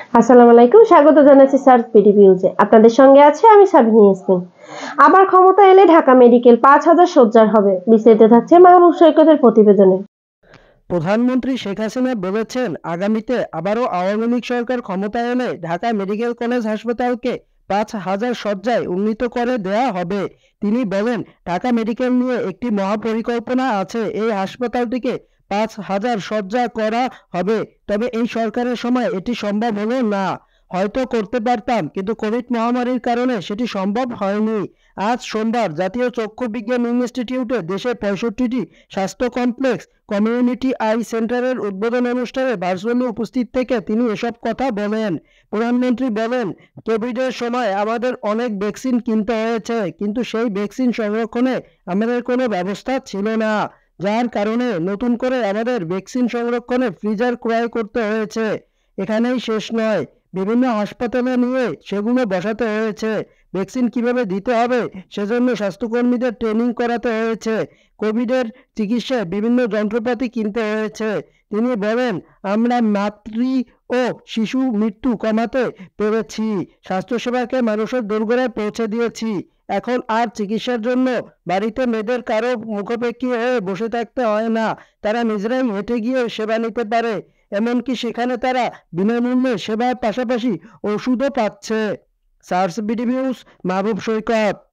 আসসালামু আলাইকুম, স্বাগত জানাচ্ছি স্যার পিডি নিউজে। আপনাদের সঙ্গে আছে আমি সাবিনা ইয়াসমিন। আবার ক্ষমতা এলে ঢাকা মেডিকেল ৫,০০০ শয্যার হবে। বিস্তারিত থাকছে মাহবুব সৈকতের প্রতিবেদনে। প্রধানমন্ত্রী শেখ হাসিনা বলেছেন, আগামীতে আবারও আওয়ামী লীগ সরকার ক্ষমতায় এলে ঢাকা মেডিকেল কলেজ হাসপাতালকে ৫,০০০ শয্যায় উন্নীত করে দেয়া হবে। তিনি বলেন, ঢাকা মেডিকেল নিয়ে একটি মহাপরিকল্পনা আছে। এই হাসপাতালটিকে ৫,০০০ শয্যা করা হবে। তবে এই সরকারের সময় এটি সম্ভব হলো না। হয়তো করতে পারতাম, কিন্তু কোভিড মহামারীর কারণে সেটি সম্ভব হয়নি। আজ সোমবার জাতীয় চক্ষু বিজ্ঞান ইনস্টিটিউটে দেশের ৬৫টি স্বাস্থ্য কমপ্লেক্স কমিউনিটি আই সেন্টারের উদ্বোধন অনুষ্ঠানে ভার্চুয়ালি উপস্থিত থেকে তিনি এসব কথা বলেন। প্রধানমন্ত্রী বলেন, কোভিডের সময় আমাদের অনেক ভ্যাকসিন কিনতে হয়েছে, কিন্তু সেই ভ্যাকসিন সংরক্ষণে আমাদের কোনো ব্যবস্থা ছিল না, যার কারণে নতুন করে আমাদের ভ্যাকসিন সংরক্ষণে ফ্রিজার ক্রয় করতে হয়েছে। এখানেই শেষ নয়, বিভিন্ন হাসপাতালে নিয়ে সেগুলো বসাতে হয়েছে। ভ্যাকসিন কিভাবে দিতে হবে সেজন্য স্বাস্থ্যকর্মীদের ট্রেনিং করাতে হয়েছে। কোভিডের চিকিৎসায় বিভিন্ন যন্ত্রপাতি কিনতে হয়েছে। তিনি বলেন, আমরা মাতৃ ও শিশু মৃত্যু কমাতে পেরেছি, স্বাস্থ্যসেবাকে মানুষের দোরগোড়ায় পৌঁছে দিয়েছি। এখন আর চিকিৎসার জন্য বাড়িতে মেয়েদের কারো মুখাপেক্ষী হয়ে বসে থাকতে হয় না। তারা নিজেরাই হেঁটে গিয়ে সেবা নিতে পারে। এমনকি সেখানে তারা বিনামূল্যে সেবার পাশাপাশি ওষুধও পাচ্ছে। সার্স বিডি নিউজ, মাহবুব সৈকত।